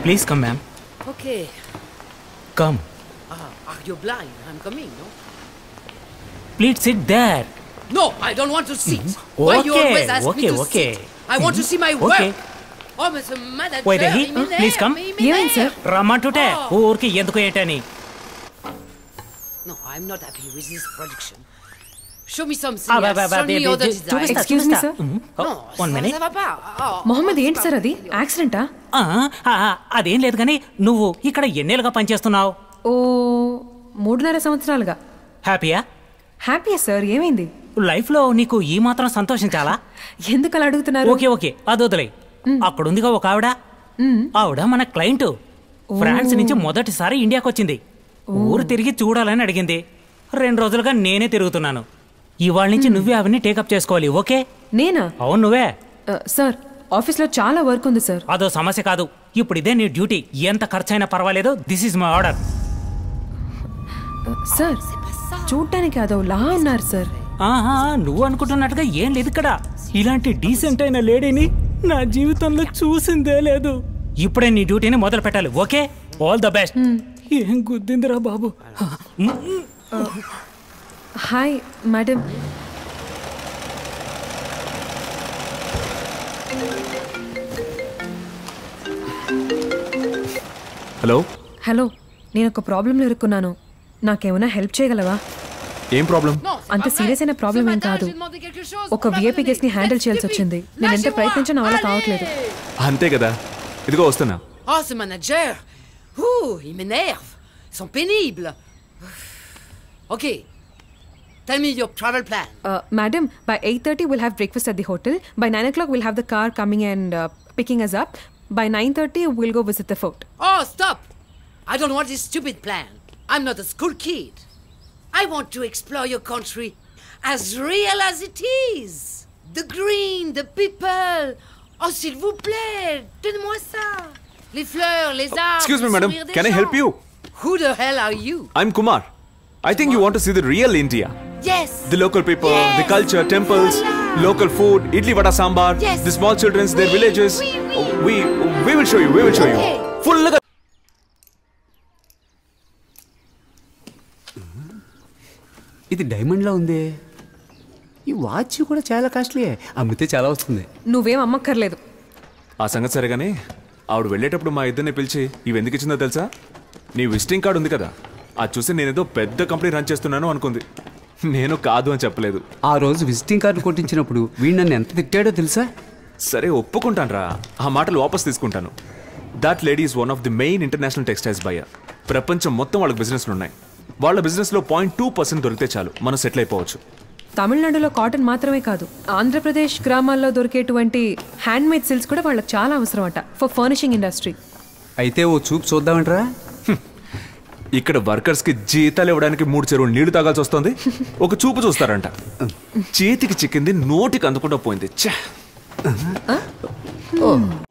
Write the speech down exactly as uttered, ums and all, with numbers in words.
Please come, ma'am. Okay. Come. Ah, are you blind? I'm coming, no? Please sit there. No, I don't want to sit. Mm-hmm. Why Okay, you always ask okay, me to okay. sit? I want to see my Okay. work. Oh, Mister Manager. Wait, he? me there, Please come. me- me ఏమైంది there. Sir? రమ్మంటుంటే ఊరికి ఎందుకు ఏంటని. No, I'm not happy with this production. Show me something Ah, bah, else. bah, bah, Show me de- other de- design. చూపిస్తా, Excuse me, చూపిస్తా. sir. Mhm. Oh, No, one ça- minute. ça va pas. Oh, Mohammed ఏంటి sir అది యాక్సిడెంటా? ఆ, ఆ, అదేం లేదు కానీ నువ్వు ఇక్కడ ఎన్నేళ్ళుగా పనిచేస్తున్నావు? ఓ మూడున్నర సంవత్సరాలుగా. హ్యాపీయా? హ్యాపీయా సార్? ఏమైంది? లైఫ్లో నీకు ఈ మాత్రం సంతోషించాలా? ఎందుకు అలా అడుగుతున్నారు? Okay okay అదొదలే. అక్కడుందిగా ఒక ఆవిడ, ఆవిడ మన క్లయింట్. ఫ్రాన్స్ నుంచి మొదటిసారి ఇండియాకి వచ్చింది. ఊరు తిరిగి చూడాలని అడిగింది. రెండు రోజులుగా నేనే తిరుగుతున్నాను. ఇవాళ నుంచి నువ్వే ఆవిడ్ని టేకప్ చేసుకోవాలి. ఓకే? నేనా? అవును నువ్వే. సార్ ఆఫీస్లో చాలా వర్క్ ఉంది సార్. అదో సమస్య కాదు, ఇప్పుడు ఇదే నీ డ్యూటీ. ఎంత ఖర్చైనా పర్వాలేదు. This is my order. Sir చూడ్డానికి అదో లా ఉన్నారు సార్. ఆహా, నువ్వు అనుకుంటున్నట్టుగా ఏం లేదు ఇక్కడ. ఇలాంటి డీసెంట్ అయిన లేడీని నా జీవితంలో చూసిందే లేదు. ఇప్పుడే నీ డ్యూటీని మొదలు పెట్టాలి. ఓకే? All the best. ఏం గుద్దిందిరా బాబు. Hi madam. హలో హలో, నేను ఒక ప్రాబ్లంలో ఇరుక్కున్నాను. నాకేమైనా హెల్ప్ చేయగలవా? ఏం ప్రాబ్లం? అంత సీరియస్ అయిన ప్రాబ్లం ఏం కాదు. ఒక విఐపీ గెస్ట్ ని హ్యాండిల్ చేయాల్సి వచ్చింది. నేను ఎంత ప్రయత్నించినా నా వల్ల కావట్లేదు. అంతే కదా, ఇదిగో వస్తున్నా. Oh, ce manager. Ouh, il m'énerve. Ils sont pénibles. Ok. Tell me your travel plan. Uh, madam, by eight thirty we'll have breakfast at the hotel. By nine o'clock we'll have the car coming and uh, picking us up. By nine thirty we'll go visit the fort. Oh, stop! I don't want this stupid plan. I'm not a school kid. I want to explore your country as real as it is. The green, the people. Oh, s'il vous plaît, donne-moi ça. Les fleurs, les arbres. Excuse me, le madam. sourire des Can I gens. help you? Who the hell are you? I'm Kumar. I think you want to see the real India. Yes. The local people, Yes. the culture, temples, Voila. local food, idli vada sambar, Yes. the small children's, their Oui, villages. oui, oui. Oh, we we will show you. We will show Okay. you. Full ga ఇది డైమండ్లా ఉంది. ఈ watch కూడా చాలా costly. అమ్మితే చాలా వస్తుంది. నువ్వేం అమ్మక్కర్లేదు. ఆ సంగతి సరేగానే, ఆవిడ వెళ్ళేటప్పుడు మా ఇద్దరిని పిలిచి ఇవి ఎందుకు ఇచ్చిందో తెలుసా? నీ విజిటింగ్ కార్డు ఉంది కదా, అది చూసి నేనేదో పెద్ద కంపెనీ రన్ చేస్తున్నాను అనుకుంది. నేను కాదు అని చెప్పలేదు. ఆ రోజు విజిటింగ్ కార్డు కొట్టించినప్పుడు వీడు నన్ను ఎంత తిట్టాడో తెలుసా? సరే ఒప్పుకుంటాను రా, ఆ మాటలు వాపస్ తీసుకుంటాను. That lady is one of the main international textiles buyer. ప్రపంచం మొత్తం వాళ్ళకి బిజినెస్లు ఉన్నాయి. వాళ్ళ బిజినెస్లో పాయింట్ టూ పర్సెంట్ దొరికితే చాలు, మనం సెటిల్ అయిపోవచ్చు. తమిళనాడులో కాటన్ మాత్రమే కాదు, ఆంధ్రప్రదేశ్ గ్రామాల్లో దొరికేటువంటి హ్యాండ్ మేడ్ సిల్క్స్ కూడా వాళ్ళకి చాలా అవసరం అట ఫర్ ఫర్నిషింగ్ ఇండస్ట్రీ. అయితే ఓ చూపు చూద్దామంటారా? ఇక్కడ వర్కర్స్ కి జీతాలు ఇవ్వడానికి మూడు చెరువులు నీళ్లు తాగాల్సి వస్తుంది, ఒక చూపు చూస్తారంట. చేతికి చిక్కింది నోటికి అందుకుండా పోయింది. ఛే!